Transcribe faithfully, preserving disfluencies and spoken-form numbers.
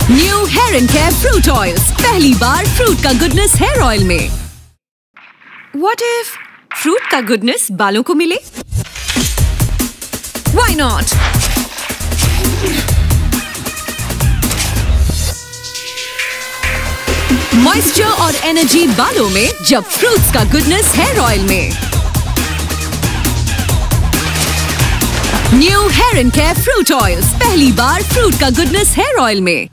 New hair and care fruit oils, पहली बार fruit का गुडनेस हेयर ऑयल में। What if फ्रूट का गुडनेस बालों को मिले? Why not? मॉइस्चर और एनर्जी बालों में जब फ्रूट्स का गुडनेस हेयर ऑयल में। New hair and care fruit oils, पहली बार फ्रूट का गुडनेस हेयर ऑयल में।